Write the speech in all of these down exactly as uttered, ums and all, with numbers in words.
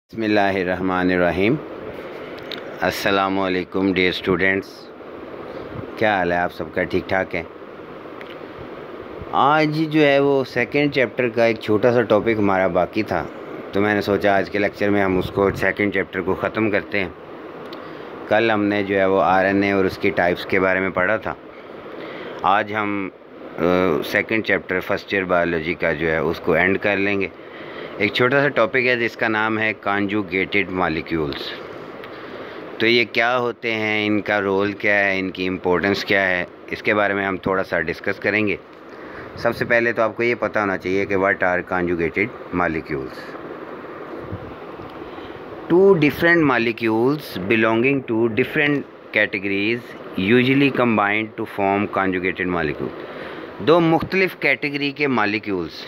बिस्मिल्लाहिर्रहमानिर्रहीम। अस्सलामुअलैकुम dear students, क्या हाल है आप सबका? ठीक ठाक है। आज जो है वो सेकंड चैप्टर का एक छोटा सा टॉपिक हमारा बाकी था, तो मैंने सोचा आज के लेक्चर में हम उसको सेकंड चैप्टर को ख़त्म करते हैं। कल हमने जो है वो आरएनए और उसकी टाइप्स के बारे में पढ़ा था। आज हम second chapter first year biology का जो है उसको एंड कर लेंगे। एक छोटा सा टॉपिक है जिसका नाम है कॉन्जुगेटेड मॉलिक्यूल्स। तो ये क्या होते हैं, इनका रोल क्या है, इनकी इम्पोर्टेंस क्या है, इसके बारे में हम थोड़ा सा डिस्कस करेंगे। सबसे पहले तो आपको ये पता होना चाहिए कि what are conjugated molecules. Two different molecules belonging to different categories usually combined to form conjugated molecule. दो मुख्तलिफ कैटेगरी के मॉलिक्यूल्स,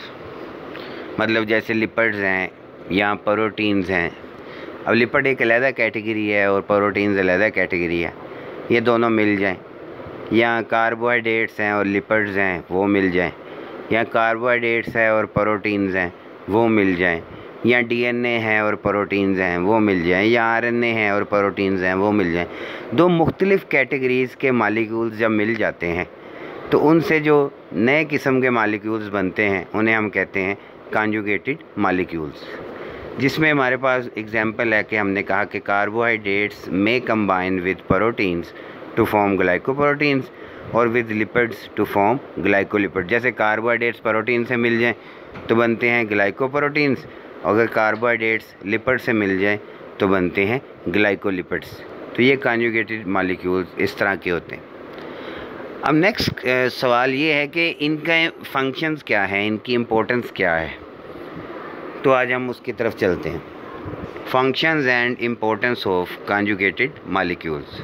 मतलब जैसे लिपिड्स हैं या प्रोटीन्स हैं। अब लिपिड एक अलहदा कैटेगरी है और प्रोटीन्स अलहदा कैटेगरी है, ये दोनों मिल जाएं। या कार्बोहाइड्रेट्स हैं और लिपिड्स हैं वो मिल जाएं, या कार्बोहाइड्रेट्स है और प्रोटीन्स हैं वो मिल जाएं, या डीएनए है और प्रोटीन्स हैं वो मिल जाएं, या आरएनए है और प्रोटीन्स हैं वो मिल जाएं। दो मुख्तलिफ कैटेगरीज़ के मालिक्यूल्स जब मिल जाते हैं तो उनसे जो नए किस्म के मालिक्यूल्स बनते हैं उन्हें हम कहते हैं कॉन्जुगेटेड मॉलिक्यूल्स। जिसमें हमारे पास एग्जांपल है कि हमने कहा कि कार्बोहाइड्रेट्स में combine with proteins to form glycoproteins और with lipids to form glycolipid. जैसे कार्बोहाइड्रेट्स प्रोटीन से मिल जाएं तो बनते हैं ग्लाइकोप्रोटीन्स, अगर कार्बोहाइड्रेट्स लिपिड से मिल जाएं तो बनते हैं ग्लाइकोलिपिड्स। तो ये कॉन्जुगेटेड मॉलिक्यूल्स इस तरह के होते हैं। अब नेक्स्ट सवाल ये है कि इनका फंक्शंस क्या है, इनकी इम्पोर्टेंस क्या है। तो आज हम उसकी तरफ चलते हैं। Functions and importance of conjugated molecules.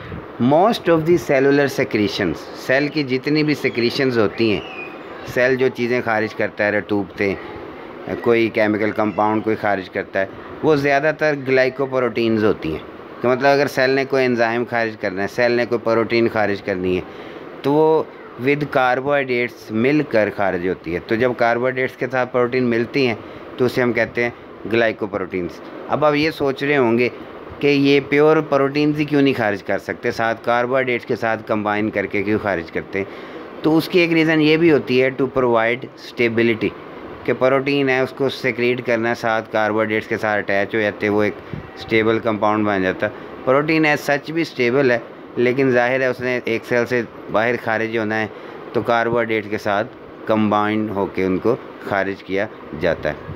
Most of the cellular secretions, cell की जितनी भी सेक्रीशंस होती हैं, सेल जो चीज़ें खारिज करता है, रटूबते कोई केमिकल कंपाउंड कोई खारिज करता है, वो ज़्यादातर ग्लाइकोप्रोटीन्स होती हैं। तो मतलब अगर सेल ने कोई एंजाइम खारिज करना है, सेल ने कोई प्रोटीन खारिज करनी है, तो वो विद कार्बोहाइड्रेट्स मिलकर खारिज होती है। तो जब कार्बोहाइड्रेट्स के साथ प्रोटीन मिलती हैं तो उसे हम कहते हैं ग्लाइकोप्रोटीन्स। अब आप ये सोच रहे होंगे कि ये प्योर प्रोटीन्स ही क्यों नहीं खारिज कर सकते, साथ कार्बोहाइड्रेट्स के साथ कंबाइन करके क्यों खारिज करते हैं। तो उसकी एक रीज़न ये भी होती है टू प्रोवाइड स्टेबिलिटी, कि प्रोटीन है उसको सेक्रेट करना, साथ कार्बोहाइड्रेट्स के साथ अटैच हो जाते, वो एक स्टेबल कंपाउंड बन जाता। प्रोटीन है सच भी स्टेबल है, लेकिन जाहिर है उसने एक सेल से बाहर खारिज होना है तो कार्बोहाइड्रेट के साथ कंबाइन होकर उनको खारिज किया जाता है।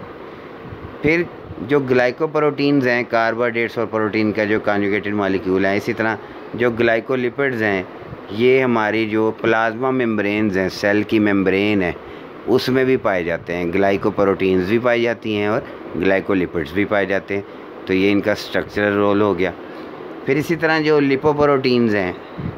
फिर जो ग्लाइकोप्रोटीन्स हैं, कार्बोहाइड्रेट्स और प्रोटीन का जो कॉन्जुगेटेड मॉलिक्यूल है, इसी तरह जो ग्लाइकोलिपिड्स हैं, ये हमारी जो प्लाज्मा मेम्ब्रेन्स हैं, सेल की मेम्ब्रेन है, उसमें भी पाए जाते हैं। ग्लाइकोप्रोटीन्स भी पाई जाती हैं और ग्लाइकोलिपिड्स भी पाए जाते हैं। तो ये इनका स्ट्रक्चरल रोल हो गया। फिर इसी तरह जो लिपोप्रोटीन्स हैं,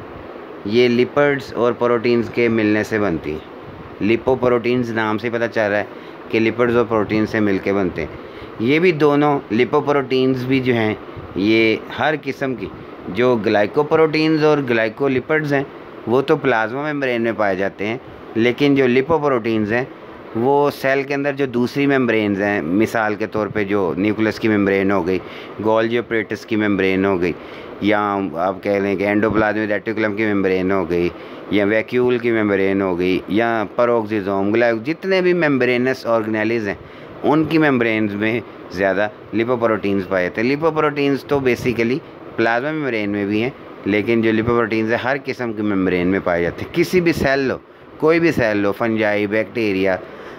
ये लिपिड्स और प्रोटीन्स के मिलने से बनती हैं। लिपोप्रोटीन्स नाम से पता चल रहा है कि लिपिड्स और प्रोटीन से मिलके बनते हैं। ये भी दोनों लिपोप्रोटीन्स भी जो हैं, ये हर किस्म की जो ग्लाइकोप्रोटीन्स और ग्लाइकोलिपिड्स हैं वो तो प्लाज्मा मेम्ब्रेन में पाए जाते हैं, लेकिन जो लिपोप्रोटीन्स हैं वो सेल के अंदर जो दूसरी मेम्ब्रेन्स हैं, मिसाल के तौर पे जो न्यूक्लियस की मेम्ब्रेन हो गई, गोल्गी एपैरेटस की मेम्ब्रेन हो गई, या आप कह लें कि एंडोप्लाज्मिक रेटिकुलम की मेम्ब्रेन हो गई, या वैक्यूल की मेम्ब्रेन हो गई, या पेरोक्सिसोम, ग्लाइक, जितने भी मेम्ब्रेनस ऑर्गेनेल्स हैं उनकी मेम्ब्रेन्स में ज़्यादा लिपोप्रोटीन्स पाए जाते हैं। लिपोप्रोटीन्स तो बेसिकली प्लाज्मा मेम्ब्रेन में भी हैं, लेकिन जो लिपोप्रोटीन्स है हर किस्म की मेम्ब्रेन में पाए जाते हैं। किसी भी सेल लो, कोई भी सेल लो, fungi, bacteria,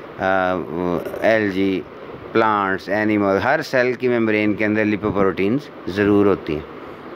algae, plants, animal, हर सेल की मेम्ब्रेन के अंदर लिपोप्रोटीन्स ज़रूर होती हैं।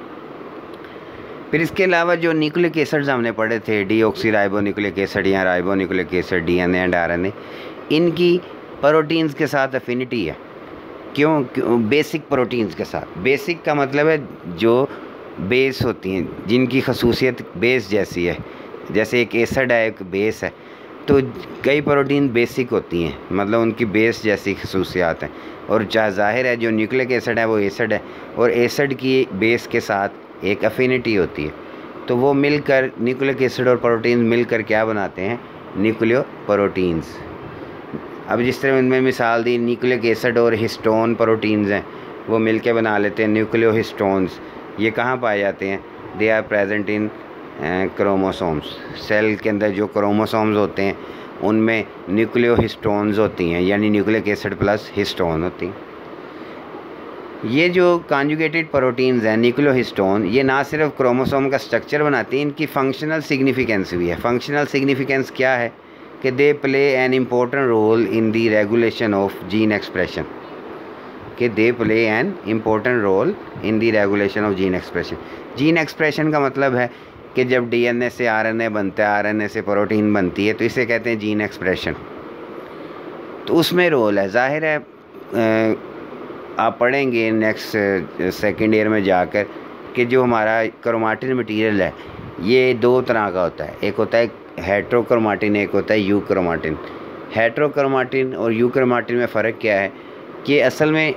फिर इसके अलावा जो न्यूक्लिक एसिड्स हमने पढ़े थे, डीऑक्सी राइबो न्यूक्लिक एसिड या ribo nucleic acid, DNA and RNA, इनकी प्रोटीन्स के साथ अफिनिटी है। क्यों? क्यों? बेसिक प्रोटीन्स के साथ। बेसिक का मतलब है जो बेस होती हैं, जिनकी खसूसियत बेस जैसी है। जैसे एक एसिड है, एक बेस है, तो कई प्रोटीन बेसिक होती हैं, मतलब उनकी बेस जैसी खसूसियात हैं। और चाहे जाहिर है जो न्यूक्लिक एसिड है वो एसिड है, और एसिड की बेस के साथ एक अफिनिटी होती है, तो वो मिलकर न्यूक्लिक एसिड और प्रोटीन मिलकर क्या बनाते हैं? न्यूक्लियोप्रोटीन्स। अब जिस तरह इनमें मिसाल दी, न्यूक्लिक एसिड और हिस्टोन प्रोटीन्स हैं, वो मिल के बना लेते हैं न्यूक्लियोहिस्टोन्स। ये कहाँ पाए जाते हैं? They are present in chromosomes. Cell के अंदर जो क्रोमोसोम्स होते हैं उनमें न्यूक्लियोहिस्टोन्स होती हैं, यानी न्यूक्लिक एसिड प्लस हिस्टोन होती हैं। ये जो कॉन्जुगेटेड प्रोटीन्स हैं न्यूक्लियोहिस्टोन, ये ना सिर्फ क्रोमोसोम का स्ट्रक्चर बनाती हैं, इनकी फंक्शनल सिग्निफिकेंस भी है। फंक्शनल सिग्निफिकेंस क्या है? कि they play an important role in the regulation of gene expression. कि they play an important role in the regulation of gene expression. Gene expression का मतलब है कि जब डीएनए से आरएनए बनता है, आरएनए से प्रोटीन बनती है, तो इसे कहते हैं जीन एक्सप्रेशन। तो उसमें रोल है। जाहिर है आ, आप पढ़ेंगे नेक्स्ट सेकेंड ईयर में जाकर कि जो हमारा क्रोमाटिन मटेरियल है ये दो तरह का होता है। एक होता है हेट्रोक्रोमाटिन, एक होता है यूक्रोमाटिन। हेट्रोक्रोमाटिन और यूक्रोमाटिन में फ़र्क क्या है कि असल में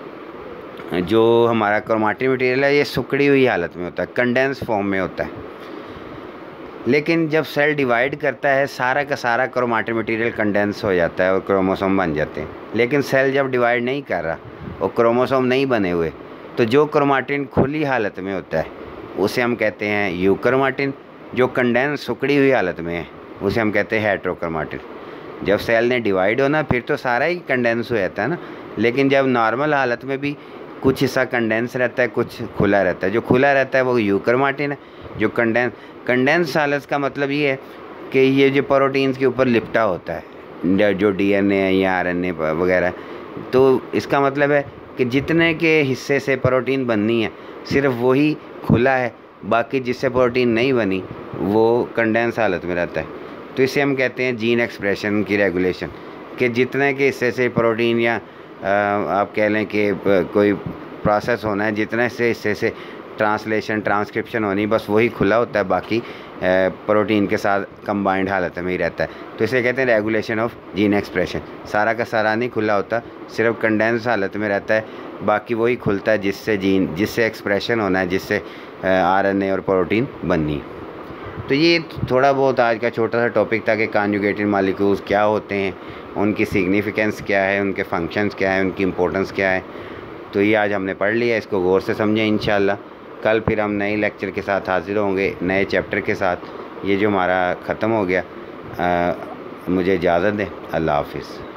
जो हमारा क्रोमाटिन मटेरियल है ये सुखड़ी हुई हालत में होता है, कंडेंस फॉर्म में होता है। लेकिन जब सेल डिवाइड करता है सारा का सारा क्रोमाटिन मटेरियल कंडेंस हो जाता है और क्रोमोसोम बन जाते हैं। लेकिन सेल जब डिवाइड नहीं कर रहा और क्रोमोसोम नहीं बने हुए, तो जो क्रोमाटिन खुली हालत में होता है उसे हम कहते हैं यूक्रोमाटिन। जो कंडेंस सुखड़ी हुई हालत में है उसे हम कहते हैं हेट्रोक्रोमाटिन। जब सेल ने डिवाइड होना फिर तो सारा ही कंडेंस हो जाता है ना, लेकिन जब नॉर्मल हालत में भी कुछ हिस्सा कंडेंस रहता है, कुछ खुला रहता है। जो खुला रहता है वो यूक्रोमाटिन है। जो कंडेंस कंडेंस हालत का मतलब ये है कि ये जो प्रोटीन्स के ऊपर लिपटा होता है, जो डीएनए है या आरएनए वगैरह, तो इसका मतलब है कि जितने के हिस्से से प्रोटीन बननी है सिर्फ वही खुला है, बाकी जिससे प्रोटीन नहीं बनी वो कंडेंस हालत में रहता है। तो इसे हम कहते हैं जीन एक्सप्रेशन की रेगुलेशन, कि जितने के हिस्से से प्रोटीन या आ, आप कह लें कि कोई प्रोसेस होना है, जितने से हिस्से से ट्रांसलेशन ट्रांसक्रिप्शन होनी, बस वही खुला होता है, बाकी प्रोटीन के साथ कंबाइंड हालत में ही रहता है। तो इसे कहते हैं रेगुलेशन ऑफ जीन एक्सप्रेशन। सारा का सारा नहीं खुला होता, सिर्फ कंडेंस हालत में रहता है, बाकी वही खुलता है जिससे जीन जिससे एक्सप्रेशन होना है, जिससे आरएनए और प्रोटीन बननी है। तो ये थोड़ा बहुत आज का छोटा सा टॉपिक था कि कॉन्जुगेटेड मॉलिक्यूल्स क्या होते हैं, उनकी सिग्निफिकेंस क्या है, उनके फंक्शंस क्या है, उनकी इम्पोर्टेंस क्या है। तो ये आज हमने पढ़ लिया, इसको गौर से समझें। इंशाल्लाह कल फिर हम नए लेक्चर के साथ हाजिर होंगे, नए चैप्टर के साथ। ये जो हमारा ख़त्म हो गया, आ, मुझे इजाज़त दें। अल्लाह हाफिज़।